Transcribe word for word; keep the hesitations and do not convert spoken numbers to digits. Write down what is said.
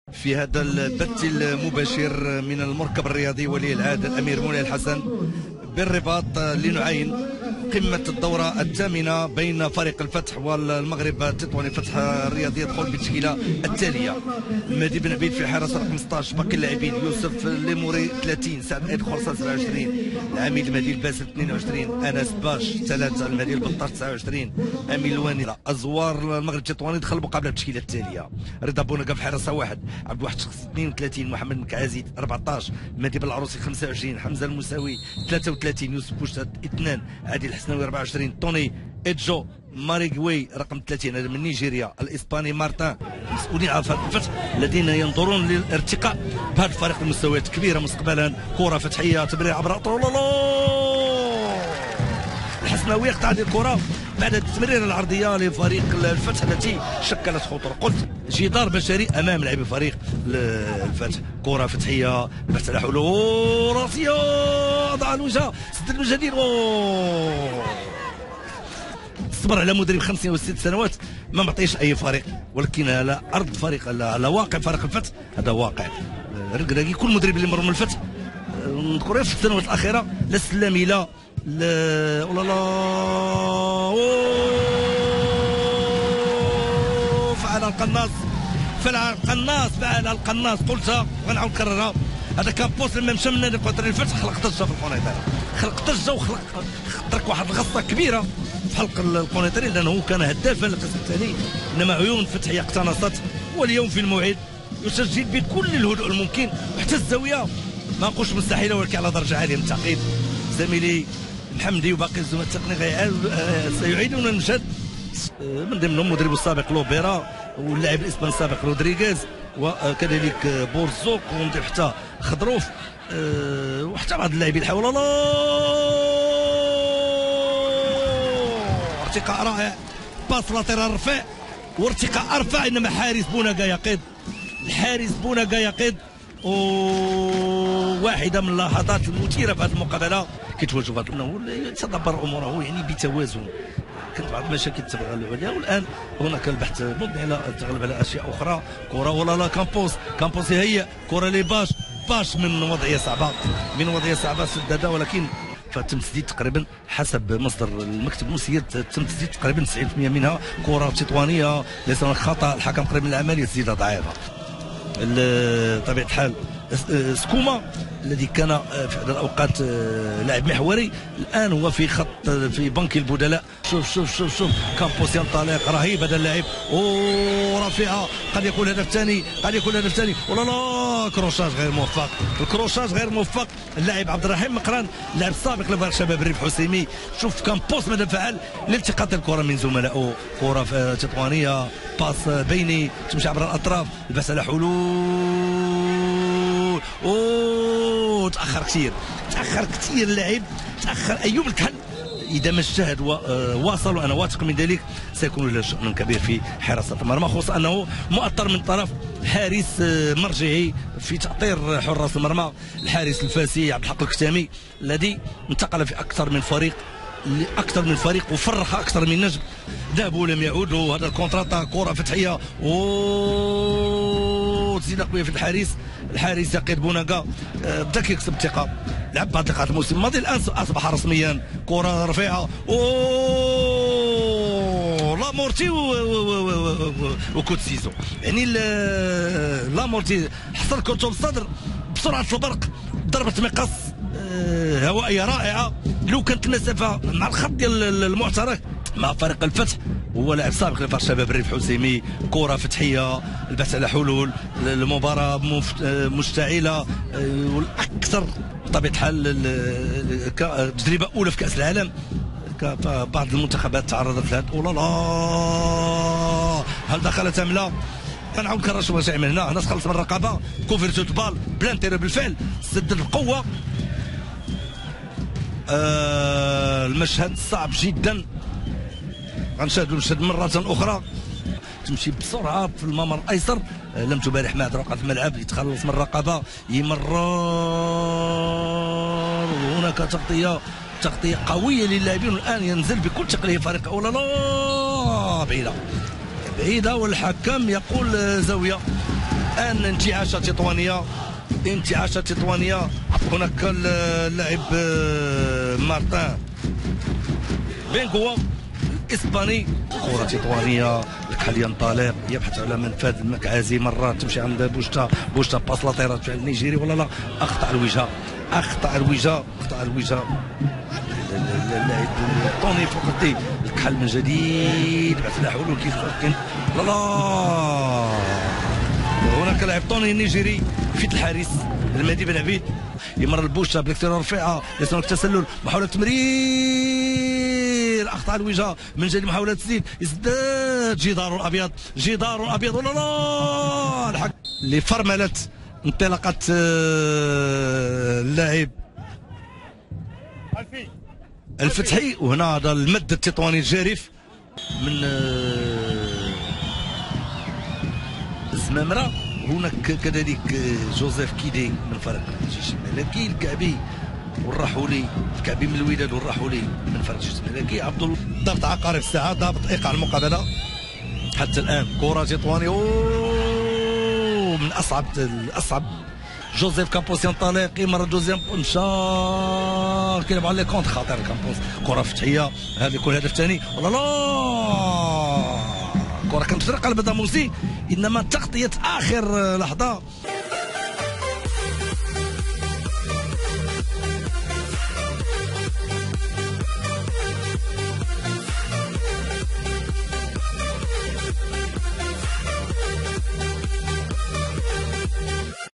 في هذا البث المباشر من المركب الرياضي ولي العهد الامير مولاي الحسن بالرباط لنعاين قمة الدورة الثامنة بين فريق الفتح والمغرب التطواني. فتح الرياضي يدخل بالتشكيلة التالية: مهدي بن عبيد في حراسة رقم ستة عشر، باقي اللاعبين: يوسف ليموري ثلاثين، سعد ايد خرصان سبعة وعشرين، العميد المهدي الباسل اثنين وعشرين، انس باش ثلاثة، المهدي البطاش تسعة وعشرين، امين الواني. ازوار المغرب التطواني دخل مقابلة بالتشكيلة التالية: رضا بونقا في حراسة واحد، عبد الواحد شخص اثنين وثلاثين، محمد مكعازيد أربعطاش، مهدي بن العروسي خمسة وعشرين، حمزة المساوي ثلاثة وثلاثين، يوسف بوشتات اثنان، عادل الحسناوي أربعة وعشرين، توني إدجو ماريغوي رقم ثلاثين، هذا من نيجيريا، الاسباني مارتان. مسؤولين على فريق الفتح الذين ينظرون للارتقاء بهذا الفريق المستويات كبيره مستقبلا. كره فتحيه، تمرير عبر اطول، الحسناوي يقطع هذه الكره بعد التمريره العرضيه لفريق الفتح التي شكلت خطوره. قلت جدار بشري امام لاعبي فريق الفتح. كره فتحيه، البحث على حلول راسيه، ضع الوجه، سد الوجه ديالو. صبر على مدرب خمسين وست سنوات ما معطيش اي فريق، ولكن على ارض فريق على واقع فريق الفتح هذا واقع ركراكي. كل مدرب اللي مر من الفتح نذكر في السنوات الاخيره لا السلامي لا لا ولا لا فعل القناص فعل القناص فعل القناص قلتها وغنعاود نكررها. هذا كان بوست لما مشى من نادي القطري الفتح خلق ضجه في القنيطره، خلق ضجه وخلق ترك واحد الغصه كبيره في حلق القنيطري لانه كان هدافا للقسم الثاني، انما عيون الفتحيه اقتنصت. واليوم في الموعد يسجل بكل الهدوء الممكن، وحتى الزاويه ما نقولش مستحيله ولكن على درجه عاليه من التعقيد. زميلي محمدي وباقي الزملاء التقنيين سيعيدون المشهد، من ضمنهم المدرب السابق لوبيرا واللاعب الاسباني السابق رودريغيز وكذلك بورزوك ونضيف حتى خضروف وحتى بعض اللاعبين. حول الله، ارتقاء رائع، باس لاتيرال رفيع وارتقاء ارفع، انما حارس بونقا يقظ، الحارس بونقا يقظ. وواحده من اللحظات المثيره في هذه المقابله كيتواجه في انه يتدبر اموره يعني بتوازن. كانت بعض المشاكل تغلب عليها، والان هناك البحث مبني على التغلب على اشياء اخرى. كره ولا لا كامبوس، كامبوس هي كره لباش، باش من وضعيه صعبه من وضعيه صعبه سدادة، ولكن فتم تسديد تقريبا حسب مصدر المكتب المسير تم تسديد تقريبا تسعين بالمئة منها. كره تطوانيه ليس هناك خطا، الحكم قريب من العمليه تسديده ضعيفه. بطبيعه الحال سكوما الذي كان في احدى الاوقات لاعب محوري الان هو في خط في بنك البدلاء. شوف شوف شوف شوف كامبوس ينطلق، رهيب هذا اللاعب، ورافعه قد يكون هدف ثاني، قد يكون هدف ثاني. ولا لا كروشاج غير موفق، الكروشاج غير موفق. اللاعب عبد الرحيم مقران اللاعب السابق لفريق شباب الريف حسيمي، شوف كامبوس ماذا فعل لالتقاط الكره من زملائه. كره تطوانيه، باس بيني تمشي عبر الاطراف، البحث على حلول. اوه تاخر كثير، تاخر كثير اللاعب، تاخر ايوب الكحل. اذا ما اجتهد وواصل وانا واثق من ذلك سيكون له شأن كبير في حراسه المرمى، خصوصا انه مؤثر من طرف حارس مرجعي في تاطير حراس المرمى، الحارس الفاسي عبد الحق الكتامي الذي انتقل في اكثر من فريق لاكثر من فريق وفرخ اكثر من نجم، ذهبوا ولم يعودوا. هذا الكونتراتا، كره فتحيه، اوه تزيد قويه في الحارس، الحارس يقيد بونقا بدا كيكسب الثقه، لعب بعض لقاءات الموسم الماضي الان اصبح رسميا. كره رفيعه، اوه لامورتي وكوتسيزو، يعني لامورتي حصل كرته بالصدر بسرعه البرق، ضربه مقص هوائيه رائعه. لو كانت المسافه مع الخط ديال المعترك مع فريق الفتح، هو لاعب سابق لفريق شباب الريف حسيمي. كره فتحيه، البحث على حلول، المباراه مشتعله، والاكثر بطبيعه الحال تجربه اولى في كاس العالم. بعض المنتخبات تعرضت لهذا. اولا لا، هل دخلت ام لا؟ غنعاود نكرر شنو واش يعمل هنا. هنا تخلص من الرقابه، كوفرتو بال بلانتيرو بالفعل، سدد بقوه. آه المشهد صعب جدا، غنشاهدوا المشهد مرة أخرى. تمشي بسرعة في الممر الأيسر، لم تبارح مع رقعة الملعب، يتخلص من الرقابة، يمرر. وهناك تغطية تغطية قوية للاعبين، والآن ينزل بكل تقليه فريق. أولا لا بعيدة بعيدة، والحكم يقول زاوية. الان انتعاشه تطوانيه، انتعاشه تطوانيه. هناك اللاعب مارتان بنغوا الاسباني، كره تطوانيه، الكحل ينطلق يبحث على منفذ المكعازي، مرات تمشي عند بوشتا، بوشتا باس لاطيرا تمشي عند النيجيري ولا لا، اخطا الوجهه، اخطا الوجهه، اخطا الوجهه اللاعب طوني فوقتي. الكحل من جديد بعث له حلول كيف كان لا لا. هناك لاعب طوني النيجيري في الحارس المهدي بن عبيد، يمر البوشة بالاكثر رفيعه، يسمى التسلل، محاوله تمرير، اخطا الوجهه من جديد، محاوله تسديد، ازداد جدار الابيض، جدار الابيض ولا لا، الحق لفرمله انطلاقه اللاعب الفتحي. وهنا هذا المد التطواني الجارف من الزمامره. هناك كذلك جوزيف كيدي من فريق الجيش الملكي، الكعبي والراحولي، الكعبي من الوداد والراحولي من فريق الجيش الملكي. عبد الله ضابط عقارب الساعه، ضابط ايقاع المقابله حتى الان. كره تطواني اوه من اصعب الاصعب. جوزيف كامبوس ينطلق، يمر دوزيام مشى كيلعب على لي كونت، خطير كامبوس. كره فتحيه، هذا يكون هدف ثاني ولا لا. كره كانت في قلب داموسي، انما تغطيه اخر لحظه.